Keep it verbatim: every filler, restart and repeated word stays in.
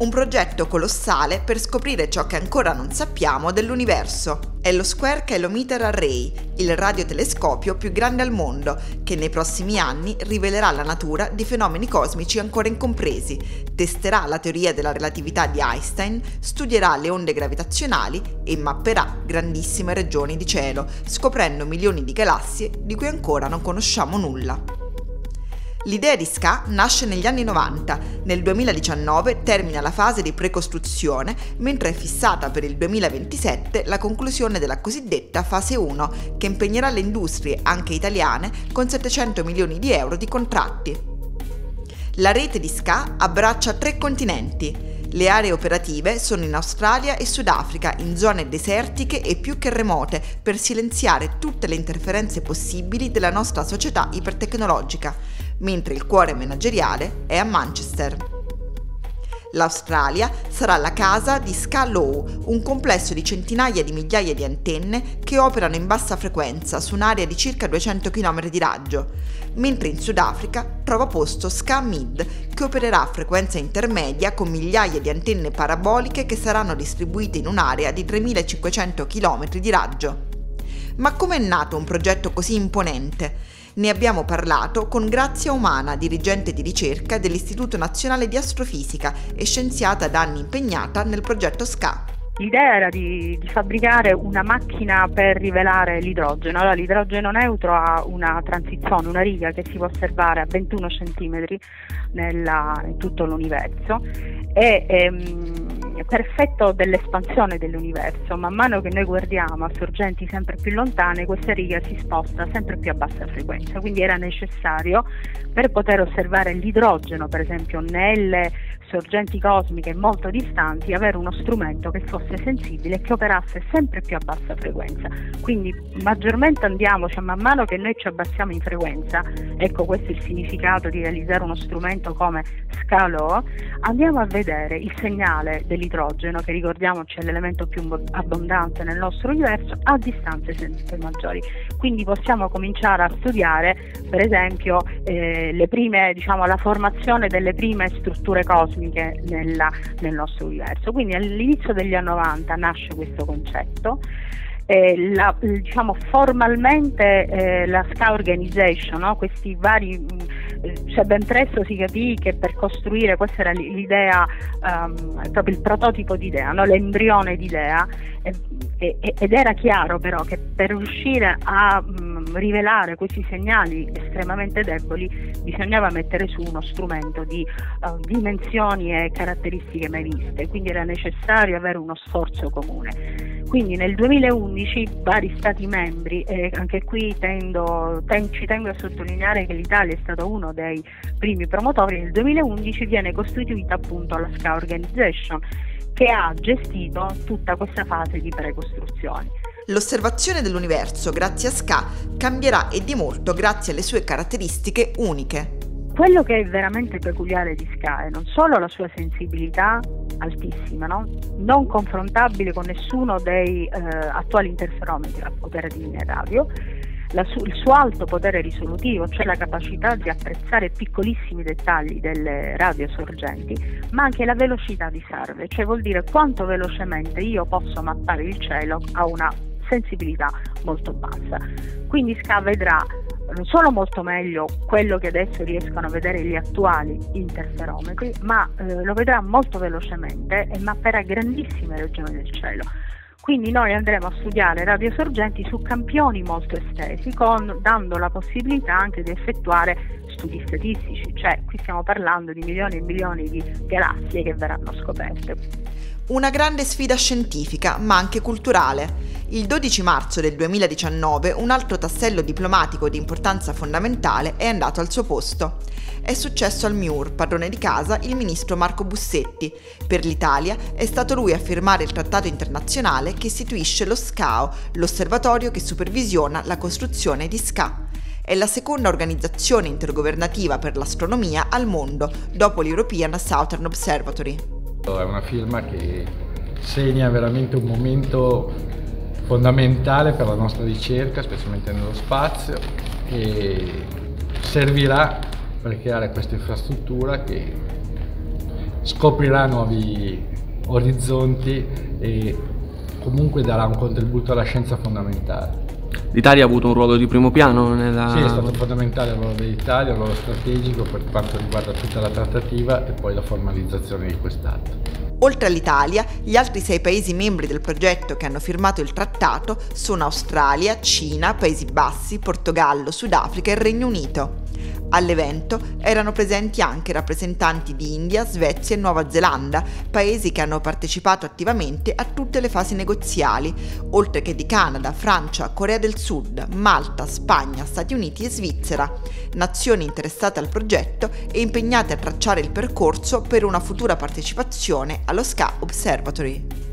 Un progetto colossale per scoprire ciò che ancora non sappiamo dell'universo. È lo Square Kilometre Array, il radiotelescopio più grande al mondo, che nei prossimi anni rivelerà la natura di fenomeni cosmici ancora incompresi, testerà la teoria della relatività di Einstein, studierà le onde gravitazionali e mapperà grandissime regioni di cielo, scoprendo milioni di galassie di cui ancora non conosciamo nulla. L'idea di S C A nasce negli anni novanta, nel duemiladiciannove termina la fase di precostruzione, mentre è fissata per il duemilaventisette la conclusione della cosiddetta fase uno, che impegnerà le industrie, anche italiane, con settecento milioni di euro di contratti. La rete di S C A abbraccia tre continenti. Le aree operative sono in Australia e Sudafrica, in zone desertiche e più che remote, per silenziare tutte le interferenze possibili della nostra società ipertecnologica, mentre il cuore manageriale è a Manchester. L'Australia sarà la casa di S C A Low, un complesso di centinaia di migliaia di antenne che operano in bassa frequenza su un'area di circa duecento chilometri di raggio, mentre in Sudafrica trova posto S C A Mid, che opererà a frequenza intermedia con migliaia di antenne paraboliche che saranno distribuite in un'area di tremilacinquecento chilometri di raggio. Ma come è nato un progetto così imponente? Ne abbiamo parlato con Grazia Umana, dirigente di ricerca dell'Istituto Nazionale di Astrofisica e scienziata da anni impegnata nel progetto S C A. L'idea era di, di fabbricare una macchina per rivelare l'idrogeno. Allora, l'idrogeno neutro ha una transizione, una riga che si può osservare a ventuno centimetri nella, in tutto l'universo e ehm, per effetto dell'espansione dell'universo, man mano che noi guardiamo a sorgenti sempre più lontane, questa riga si sposta sempre più a bassa frequenza, quindi era necessario, per poter osservare l'idrogeno per esempio nelle sorgenti cosmiche molto distanti, avere uno strumento che fosse sensibile e che operasse sempre più a bassa frequenza. Quindi maggiormente andiamo, cioè man mano che noi ci abbassiamo in frequenza, ecco questo è il significato di realizzare uno strumento come S C A Low, andiamo a vedere il segnale dell'idrogeno, che ricordiamoci è l'elemento più abbondante nel nostro universo, a distanze sempre maggiori. Quindi possiamo cominciare a studiare per esempio eh, le prime, diciamo, la formazione delle prime strutture cosmiche nella, nel nostro universo. Quindi all'inizio degli anni novanta nasce questo concetto. Eh, la, diciamo formalmente eh, la S C A Organization, no? Questi vari, cioè ben presto si capì che per costruire, questa era l'idea, um, proprio il prototipo di idea, no? L'embrione di idea, eh, eh, ed era chiaro però che per riuscire a um, rivelare questi segnali estremamente deboli bisognava mettere su uno strumento di uh, dimensioni e caratteristiche mai viste, quindi era necessario avere uno sforzo comune. Quindi nel duemilaundici vari stati membri, e anche qui tendo, ten, ci tengo a sottolineare che l'Italia è stato uno dei primi promotori, nel duemilaundici viene costituita appunto la S C A Organization, che ha gestito tutta questa fase di precostruzione. L'osservazione dell'universo grazie a S C A cambierà e di molto grazie alle sue caratteristiche uniche. Quello che è veramente peculiare di S C A è non solo la sua sensibilità altissima, no? Non confrontabile con nessuno dei eh, attuali interferometri operativi in radio, la su- il suo alto potere risolutivo, cioè la capacità di apprezzare piccolissimi dettagli delle radio sorgenti, ma anche la velocità di salve, cioè vuol dire quanto velocemente io posso mappare il cielo a una sensibilità molto bassa. Quindi S C A vedrà non solo molto meglio quello che adesso riescono a vedere gli attuali interferometri, ma eh, lo vedrà molto velocemente e mapperà grandissime regioni del cielo. Quindi noi andremo a studiare radiosorgenti su campioni molto estesi, con, dando la possibilità anche di effettuare studi statistici, cioè qui stiamo parlando di milioni e milioni di galassie che verranno scoperte. Una grande sfida scientifica, ma anche culturale. Il dodici marzo del duemiladiciannove un altro tassello diplomatico di importanza fondamentale è andato al suo posto. È successo al M I U R, padrone di casa, il ministro Marco Bussetti. Per l'Italia è stato lui a firmare il trattato internazionale che istituisce lo S C A O, l'osservatorio che supervisiona la costruzione di S C A. È la seconda organizzazione intergovernativa per l'astronomia al mondo, dopo l'European Southern Observatory. È una firma che segna veramente un momento fondamentale per la nostra ricerca, specialmente nello spazio, e servirà per creare questa infrastruttura che scoprirà nuovi orizzonti e comunque darà un contributo alla scienza fondamentale. L'Italia ha avuto un ruolo di primo piano nella... Sì, è stato fondamentale il ruolo dell'Italia, un ruolo strategico per quanto riguarda tutta la trattativa e poi la formalizzazione di quest'atto. Oltre all'Italia, gli altri sei paesi membri del progetto che hanno firmato il trattato sono Australia, Cina, Paesi Bassi, Portogallo, Sudafrica e Regno Unito. All'evento erano presenti anche rappresentanti di India, Svezia e Nuova Zelanda, paesi che hanno partecipato attivamente a tutte le fasi negoziali, oltre che di Canada, Francia, Corea del Sud, Malta, Spagna, Stati Uniti e Svizzera, nazioni interessate al progetto e impegnate a tracciare il percorso per una futura partecipazione allo S C A Observatory.